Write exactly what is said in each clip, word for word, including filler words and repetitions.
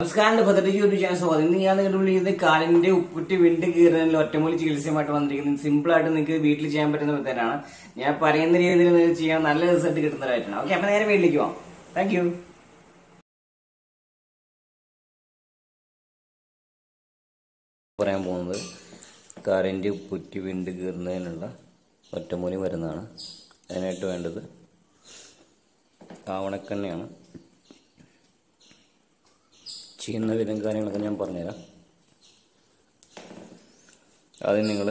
നമസ്കാരം. പദ്ധതി YouTube channel സ്വാഗതം. ഇന്ന് ഞാൻ നിങ്ങളുടെ വിളിക്കുന്നത് കാലിന്റെ ഉപ്പുറ്റി വിണ്ട് കീറുന്നതിൽ ഒറ്റമൂലി ചികിത്സയുമായിട്ട് വന്നിരിക്കുന്നത്. സിമ്പിൾ ആയിട്ട് നിങ്ങൾക്ക് വീട്ടിൽ ചെയ്യാൻ പറ്റുന്ന മെത്തേഡാണ്. ഞാൻ പറയുന്ന രീതിയിൽ നിങ്ങൾക്ക് ചെയ്യാൻ നല്ല റിസൾട്ട് കിട്ടുന്നതായിട്ടാണ്. ഓക്കെ, അപ്പൊ നേരെ വീട്ടിലേക്ക് പോവാം. Thank you. പറയാൻ പോകുന്നത് കാലിന്റെ ഉപ്പുറ്റി വിണ്ട് കീറുന്നതിനുള്ള ഒറ്റമൂലി മരുന്നാണ്. അതിനായിട്ട് വേണ്ടത് ആവണക്കെണ്ണയാണ്. ചെയ്യുന്ന വിധം കാര്യങ്ങളൊക്കെ ഞാൻ പറഞ്ഞുതരാം. ആദ്യം നിങ്ങൾ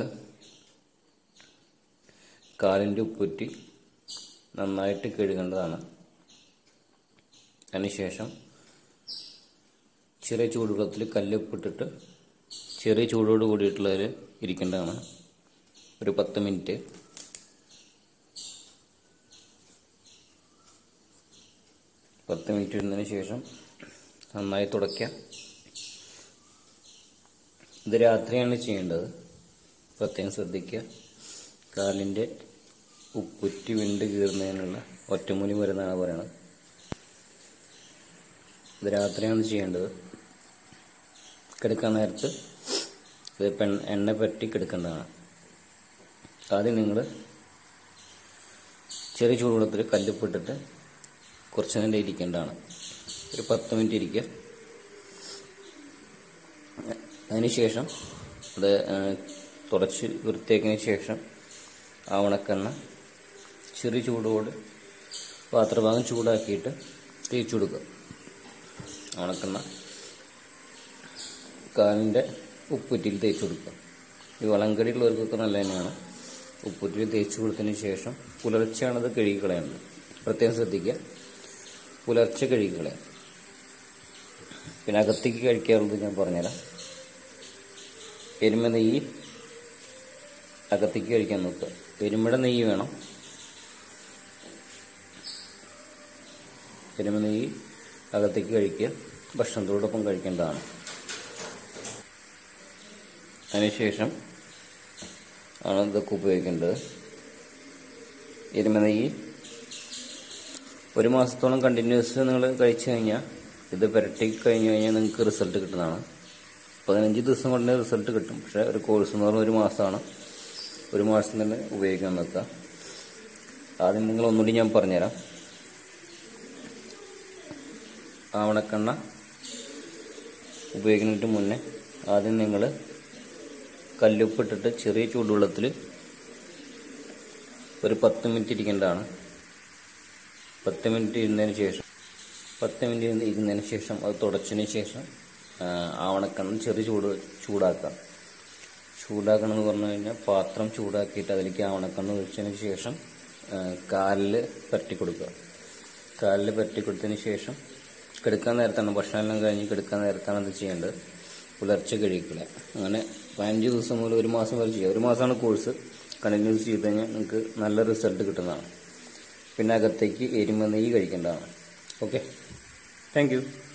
കാലിൻ്റെ ഉപ്പുറ്റി നന്നായിട്ട് കഴുകേണ്ടതാണ്. അതിനുശേഷം ചെറിയ ചൂടുവെള്ളത്തിൽ കല്ലുപ്പിട്ടിട്ട് ചെറിയ ചൂടോട് കൂടിയിട്ടുള്ളതിൽ ഇരിക്കേണ്ടതാണ്. ഒരു പത്ത് മിനിറ്റ് പത്ത് മിനിറ്റ് ഇരുന്നതിന് ശേഷം നന്നായി തുടയ്ക്കുക. ഇത് രാത്രിയാണ് ചെയ്യേണ്ടത്, പ്രത്യേകം ശ്രദ്ധിക്കുക. കാലിൻ്റെ ഉപ്പുറ്റി വിണ്ട് കീറുന്നതിനുള്ള ഒറ്റമൂലി മരുന്നാണ് പറയുന്നത്. ഇത് രാത്രിയാണ് ചെയ്യേണ്ടത്. കിടക്കാൻ നേരത്ത് ഇത് പെൺ എണ്ണ പറ്റി കിടക്കേണ്ടതാണ്. ആദ്യം നിങ്ങൾ ചെറിയ ചൂടുവെള്ളത്തിൽ കല്ലുപ്പിട്ടിട്ട് കുറച്ച് നേരം ഇരിക്കേണ്ടതാണ്. ഒരു പത്ത് മിനിറ്റ് ഇരിക്കുക. അതിനുശേഷം അത് തുടച്ച് വൃത്തിയാക്കിയതിന് ശേഷം ആ ഉണക്കെണ്ണ ചെറിയ ചൂടോട് പാത്രഭാഗം ചൂടാക്കിയിട്ട് തേച്ച് കൊടുക്കുക. ഉണക്കെണ്ണ കാലിൻ്റെ ഉപ്പുറ്റിയിൽ തേച്ച് കൊടുക്കുക. ഈ വളങ്കടിയുള്ളവർക്കൊക്കെ നല്ല തന്നെയാണ്. ഉപ്പുറ്റിയിൽ തേച്ച് കൊടുത്തതിന് ശേഷം പുലർച്ചെയാണത് കഴുകി കളയേണ്ടത്. പ്രത്യേകം ശ്രദ്ധിക്കുക, പുലർച്ചെ കഴുകി കളയാം. പിന്നെ അകത്തേക്ക് കഴിക്കാറുള്ളത് ഞാൻ പറഞ്ഞുതരാം. എരുമ നെയ്യ് അകത്തേക്ക് കഴിക്കാൻ നോക്കുക. എരുമയുടെ നെയ്യ് വേണം. എരുമ നെയ്യ് അകത്തേക്ക് കഴിക്കുക. ഭക്ഷണത്തോടൊപ്പം കഴിക്കേണ്ടതാണ്. അതിനുശേഷം ആണ് ഇതൊക്കെ ഉപയോഗിക്കേണ്ടത്. എരുമ നെയ്യ് ഒരു മാസത്തോളം കണ്ടിന്യൂസ് നിങ്ങൾ കഴിച്ചു കഴിഞ്ഞാൽ ഇത് പുരട്ടി കഴിഞ്ഞ് കഴിഞ്ഞാൽ നിങ്ങൾക്ക് റിസൾട്ട് കിട്ടുന്നതാണ്. പതിനഞ്ച് ദിവസം കൊണ്ട് റിസൾട്ട് കിട്ടും. പക്ഷേ ഒരു കോഴ്സ് എന്ന് പറഞ്ഞാൽ ഒരു മാസമാണ്. ഒരു മാസം തന്നെ ഉപയോഗിക്കാൻ നോക്കുക. ആദ്യം നിങ്ങൾ ഒന്നുകൂടി ഞാൻ പറഞ്ഞുതരാം. ആവണക്കെണ്ണ ഉപയോഗിക്കുന്നതിന് മുന്നേ ആദ്യം നിങ്ങൾ കല്ലുപ്പിട്ടിട്ട് ചെറിയ ചൂടുവെള്ളത്തിൽ ഒരു പത്ത് മിനിറ്റ് ഇരിക്കേണ്ടതാണ്. പത്ത് മിനിറ്റ് ഇരുന്നതിന് ശേഷം പത്ത് മിനിറ്റ് ഇരുന്നതിന് ശേഷം അത് തുടച്ചതിന് ശേഷം ആവണക്കെണ്ണ ചെറിയ ചൂട് ചൂടാക്കുക. ചൂടാക്കണം എന്ന് പറഞ്ഞു കഴിഞ്ഞാൽ പാത്രം ചൂടാക്കിയിട്ട് അതിലേക്ക് ആവണക്കെണ്ണ ഒഴിച്ചതിന് ശേഷം കാലിൽ പരട്ടി കൊടുക്കുക. കാലിൽ പരട്ടി കൊടുത്തതിന് ശേഷം കിടക്കാൻ നേരത്താണ്, ഭക്ഷണം എല്ലാം കഴിഞ്ഞ് കിടക്കാൻ നേരത്താണ് അത് ചെയ്യേണ്ടത്. പുലർച്ചെ കഴിക്കുക. അങ്ങനെ പതിനഞ്ച് ദിവസം മുതൽ ഒരു മാസം വരെ ചെയ്യുക. ഒരു മാസമാണ് കോഴ്സ്. കണ്ടിന്യൂസ് ചെയ്ത് കഴിഞ്ഞാൽ നിങ്ങൾക്ക് നല്ല റിസൾട്ട് കിട്ടുന്നതാണ്. പിന്നെ അകത്തേക്ക് എരുമ നെയ്യ് കഴിക്കേണ്ടതാണ്. Okay, thank you.